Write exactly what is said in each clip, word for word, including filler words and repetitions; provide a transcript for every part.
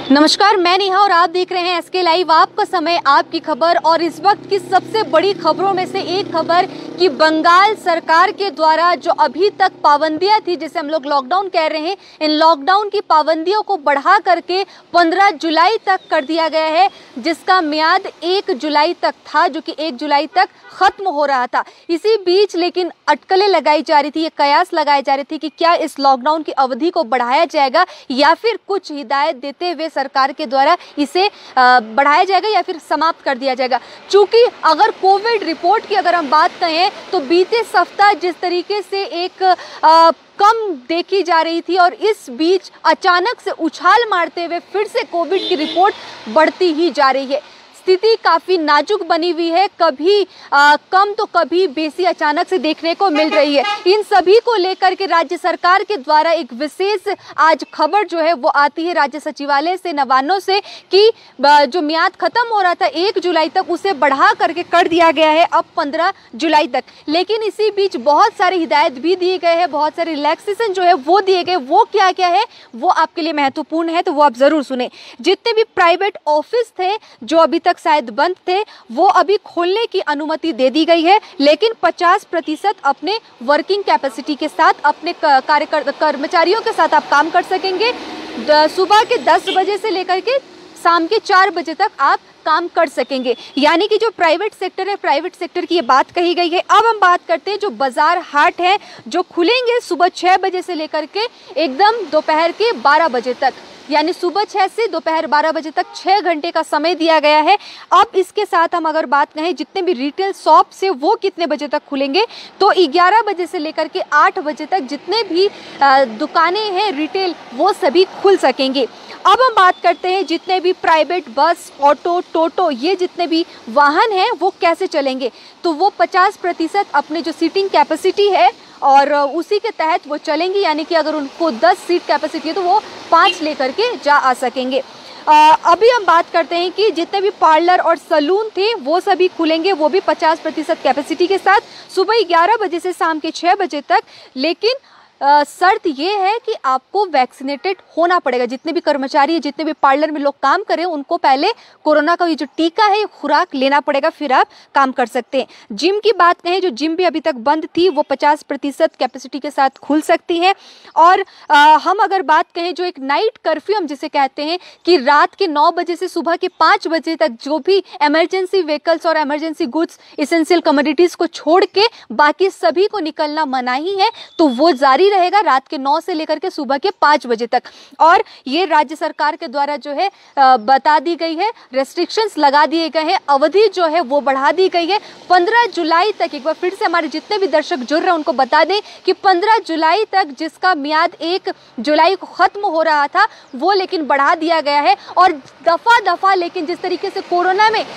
नमस्कार, मैं नेहा और आप देख रहे हैं एसके लाइव। आपका समय, आपकी खबर। और इस वक्त की सबसे बड़ी खबरों में से एक खबर कि बंगाल सरकार के द्वारा जो अभी तक पाबंदियां थी, जिसे हम लोग लॉकडाउन कह रहे हैं, इन लॉकडाउन की पाबंदियों को बढ़ा करके पंद्रह जुलाई तक कर दिया गया है, जिसका म्याद एक जुलाई तक था, जो कि एक जुलाई तक खत्म हो रहा था। इसी बीच लेकिन अटकलें लगाई जा रही थी, ये कयास लगाए जा रहे थे कि क्या इस लॉकडाउन की अवधि को बढ़ाया जाएगा या फिर कुछ हिदायत देते हुए सरकार के द्वारा इसे बढ़ाया जाएगा या फिर समाप्त कर दिया जाएगा। चूंकि अगर कोविड रिपोर्ट की अगर हम बात करें तो बीते सप्ताह जिस तरीके से एक आ, कम देखी जा रही थी और इस बीच अचानक से उछाल मारते हुए फिर से कोविड की रिपोर्ट बढ़ती ही जा रही है। स्थिति काफ़ी नाजुक बनी हुई है, कभी आ, कम तो कभी बेसी अचानक से देखने को मिल रही है। इन सभी को लेकर के राज्य सरकार के द्वारा एक विशेष आज खबर जो है वो आती है राज्य सचिवालय से, नवान्नों से, कि जो म्याद खत्म हो रहा था एक जुलाई तक, उसे बढ़ा करके कर दिया गया है अब पंद्रह जुलाई तक। लेकिन इसी बीच बहुत सारे हिदायत भी दिए गए हैं, बहुत सारे रिलैक्सेशन जो है वो दिए गए। वो क्या क्या है वो आपके लिए महत्वपूर्ण है, तो वो आप ज़रूर सुने। जितने भी प्राइवेट ऑफिस थे जो अभी तक शायद बंद थे, वो अभी खोलने की अनुमति दे दी गई है, लेकिन पचास प्रतिशत अपने वर्किंग कैपेसिटी के साथ, अपने कार्यकर कर्मचारियों के साथ आप काम कर सकेंगे। सुबह के दस बजे से लेकर के शाम के चार बजे तक आप काम कर सकेंगे। यानी कि जो प्राइवेट सेक्टर है, प्राइवेट सेक्टर की ये बात कही गई है। अब हम बात करते हैं जो बाजार हाट हैं जो खुलेंगे सुबह छः बजे से लेकर के एकदम दोपहर के बारह बजे तक, यानी सुबह छः से दोपहर बारह बजे तक छः घंटे का समय दिया गया है। अब इसके साथ हम अगर बात करें जितने भी रिटेल शॉप से वो कितने बजे तक खुलेंगे, तो ग्यारह बजे से लेकर के आठ बजे तक जितने भी दुकानें हैं रिटेल, वो सभी खुल सकेंगे। अब हम बात करते हैं जितने भी प्राइवेट बस, ऑटो, टोटो, ये जितने भी वाहन हैं वो कैसे चलेंगे, तो वो पचास प्रतिशत अपने जो सीटिंग कैपेसिटी है और उसी के तहत वो चलेंगी। यानी कि अगर उनको दस सीट कैपेसिटी है तो वो पाँच लेकर के जा आ सकेंगे। आ, अभी हम बात करते हैं कि जितने भी पार्लर और सलून थे वो सभी खुलेंगे, वो भी पचास प्रतिशत कैपेसिटी के साथ, सुबह ग्यारह बजे से शाम के छः बजे तक। लेकिन आ, शर्त ये है कि आपको वैक्सीनेटेड होना पड़ेगा। जितने भी कर्मचारी हैं, जितने भी पार्लर में लोग काम करें, उनको पहले कोरोना का ये जो टीका है, खुराक लेना पड़ेगा, फिर आप काम कर सकते हैं। जिम की बात कहें, जो जिम भी अभी तक बंद थी, वो पचास प्रतिशत कैपेसिटी के साथ खुल सकती है। और आ, हम अगर बात कहें जो एक नाइट कर्फ्यू हम जिसे कहते हैं, कि रात के नौ बजे से सुबह के पाँच बजे तक जो भी इमरजेंसी व्हीकल्स और इमरजेंसी गुड्स, इसेंशियल कमोडिटीज़ को छोड़ के बाकी सभी को निकलना मनाही है, तो वो जारी रहेगा रात के नौ से लेकर के सुबह के पाँच बजे तक। और ये राज्य सरकार के द्वारा जो है बता दी गई है, रेस्ट्रिक्शंस लगा दिए गए हैं, अवधि जो है वो बढ़ा दी गई है पंद्रह जुलाई तक। एक बार फिर से हमारे जितने भी दर्शक जुड़ रहे हैं उनको बता दें कि पंद्रह जुलाई तक, जिसका म्याद एक जुलाई को खत्म हो रहा था, वो लेकिन बढ़ा दिया गया है। और दफा दफा लेकिन जिस तरीके से कोरोना में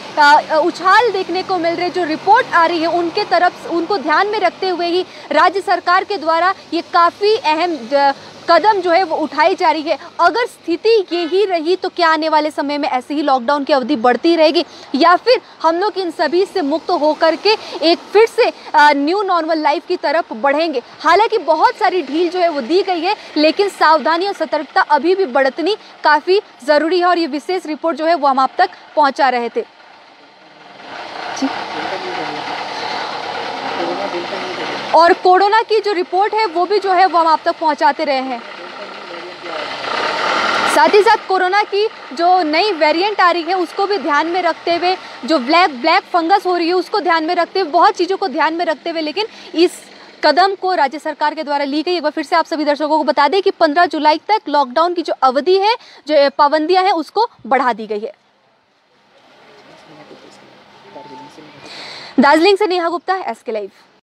उछाल देखने को मिल रहे, जो रिपोर्ट आ रही है उनके तरफ, उनको ध्यान में रखते हुए ही राज्य सरकार के द्वारा ये काफ़ी अहम कदम जो है वो उठाई जा रही है। अगर स्थिति यही रही तो क्या आने वाले समय में ऐसे ही लॉकडाउन की अवधि बढ़ती रहेगी, या फिर हम लोग इन सभी से मुक्त होकर के एक फिर से न्यू नॉर्मल लाइफ की तरफ बढ़ेंगे। हालांकि बहुत सारी ढील जो है वो दी गई है, लेकिन सावधानी और सतर्कता अभी भी बरतनी काफ़ी ज़रूरी है। और ये विशेष रिपोर्ट जो है वो हम आप तक पहुँचा रहे थे। जी। और कोरोना की जो रिपोर्ट है वो भी जो है वो हम आप तक पहुंचाते रहे हैं। साथ ही साथ कोरोना की जो नई वेरिएंट आ रही है उसको भी ध्यान में रखते हुए, जो ब्लैक ब्लैक फंगस हो रही है उसको ध्यान में रखते हुए, बहुत चीज़ों को ध्यान में रखते हुए लेकिन इस कदम को राज्य सरकार के द्वारा ली गई। एक बार फिर से आप सभी दर्शकों को बता दें कि पंद्रह जुलाई तक लॉकडाउन की जो अवधि है, जो पाबंदियां हैं, उसको बढ़ा दी गई है। दार्जिलिंग से नेहा गुप्ता, एसके लाइव।